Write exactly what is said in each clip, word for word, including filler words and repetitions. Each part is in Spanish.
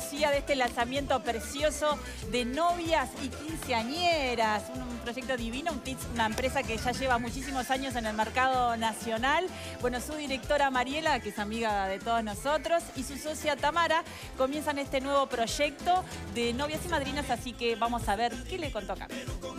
Lucía, de este lanzamiento precioso de novias y quinceañeras. Un, un proyecto divino, un T I T S, una empresa que ya lleva muchísimos años en el mercado nacional. Bueno, su directora Mariela, que es amiga de todos nosotros, y su socia Tamara comienzan este nuevo proyecto de novias y madrinas, así que vamos a ver qué le contó acá.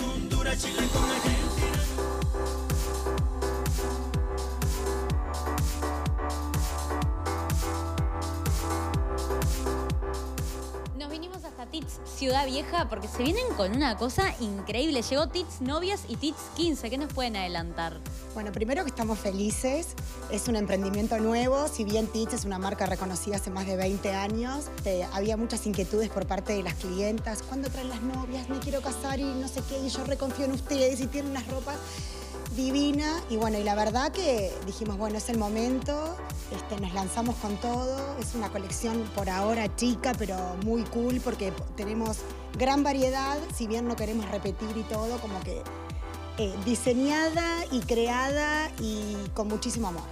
Nos vinimos hasta T I T S Ciudad Vieja porque se vienen con una cosa increíble. Llegó T I T S Novias y T I T S quince. ¿Qué nos pueden adelantar? Bueno, primero que estamos felices. Es un emprendimiento nuevo. Si bien T I T S es una marca reconocida hace más de veinte años, eh, había muchas inquietudes por parte de las clientas. ¿Cuándo traen las novias? Me quiero casar y no sé qué. Y yo reconfío en ustedes y tienen unas ropas divina. Y bueno, y la verdad que dijimos, bueno, es el momento, este, nos lanzamos con todo. Es una colección por ahora chica, pero muy cool porque tenemos gran variedad, si bien no queremos repetir y todo, como que eh, diseñada y creada y con muchísimo amor.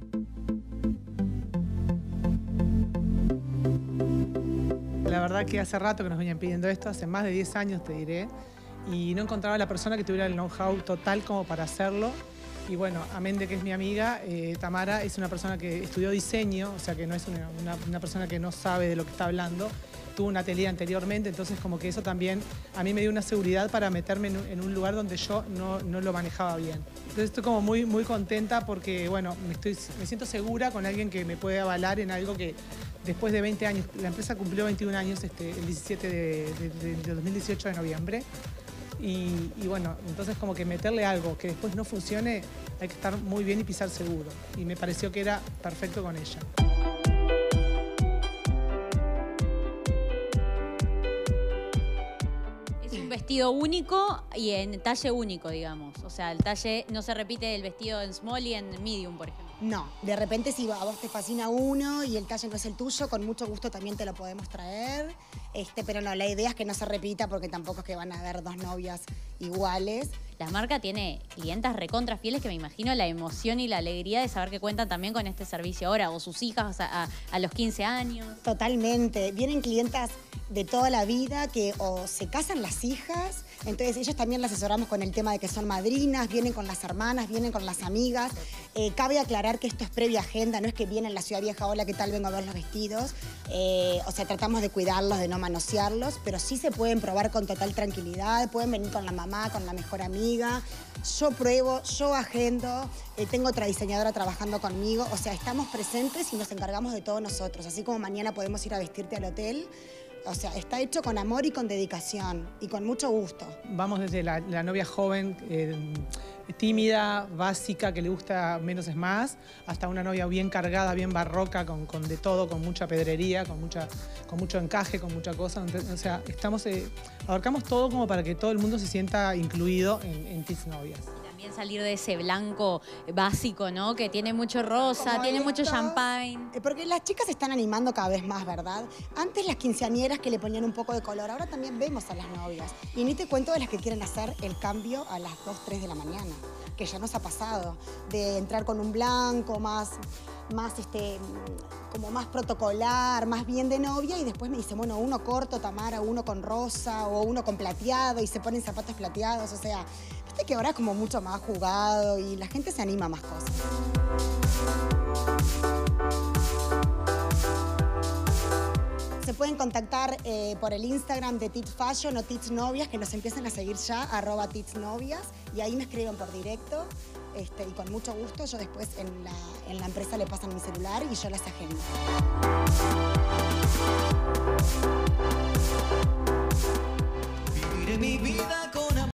La verdad que hace rato que nos venían pidiendo esto, hace más de diez años te diré, y no encontraba la persona que tuviera el know-how total como para hacerlo. Y bueno, amén de que es mi amiga, eh, Tamara es una persona que estudió diseño, o sea que no es una, una, una persona que no sabe de lo que está hablando. Tuvo un atelier anteriormente, entonces como que eso también a mí me dio una seguridad para meterme en un, en un lugar donde yo no, no lo manejaba bien. Entonces estoy como muy, muy contenta porque, bueno, me, estoy, me siento segura con alguien que me puede avalar en algo que después de veinte años, la empresa cumplió veintiún años este, el diecisiete de, de, de, de dos mil dieciocho de noviembre. Y, y bueno, entonces como que meterle algo que después no funcione, hay que estar muy bien y pisar seguro. Y me pareció que era perfecto con ella. Es un vestido único y en talle único, digamos. O sea, el talle no se repite el vestido en small y en medium, por ejemplo. No, de repente si a vos te fascina uno y el talle no es el tuyo, con mucho gusto también te lo podemos traer. Este, pero no, la idea es que no se repita porque tampoco es que van a haber dos novias iguales. La marca tiene clientas recontra fieles que me imagino la emoción y la alegría de saber que cuentan también con este servicio ahora, o sus hijas a, a, a los quince años. Totalmente. Vienen clientas de toda la vida que o se casan las hijas, entonces ellos también las asesoramos con el tema de que son madrinas, vienen con las hermanas, vienen con las amigas. Eh, cabe aclarar que esto es previa agenda, no es que vienen a la Ciudad Vieja, hola, ¿qué tal? Vengo a ver los vestidos. Eh, o sea, tratamos de cuidarlos, de no manosearlos, pero sí se pueden probar con total tranquilidad, pueden venir con la mamá, con la mejor amiga. Yo pruebo, yo agendo, eh, tengo otra diseñadora trabajando conmigo, o sea, estamos presentes y nos encargamos de todo nosotros, así como mañana podemos ir a vestirte al hotel. O sea, está hecho con amor y con dedicación y con mucho gusto. Vamos desde la, la novia joven, eh, tímida, básica, que le gusta menos es más, hasta una novia bien cargada, bien barroca, con, con de todo, con mucha pedrería, con, mucha, con mucho encaje, con mucha cosa. Entonces, o sea, estamos, eh, abarcamos todo como para que todo el mundo se sienta incluido en, en T I T S Novias. También salir de ese blanco básico, ¿no? Que tiene mucho rosa, Como tiene esto, mucho champagne. Porque las chicas se están animando cada vez más, ¿verdad? Antes las quinceañeras que le ponían un poco de color, ahora también vemos a las novias. Y ni te cuento de las que quieren hacer el cambio a las dos, tres de la mañana, que ya nos ha pasado, de entrar con un blanco más, más este, como más protocolar, más bien de novia, y después me dicen, bueno, uno corto, Tamara, uno con rosa, o uno con plateado, y se ponen zapatos plateados, o sea, viste que ahora es como mucho más jugado y la gente se anima a más cosas. Se pueden contactar eh, por el Instagram de T I T S Fashion o T I T S Novias, que nos empiecen a seguir ya, arroba T I T S Novias, y ahí me escriben por directo, este, y con mucho gusto yo después en la, en la empresa le pasan mi celular y yo las agendo.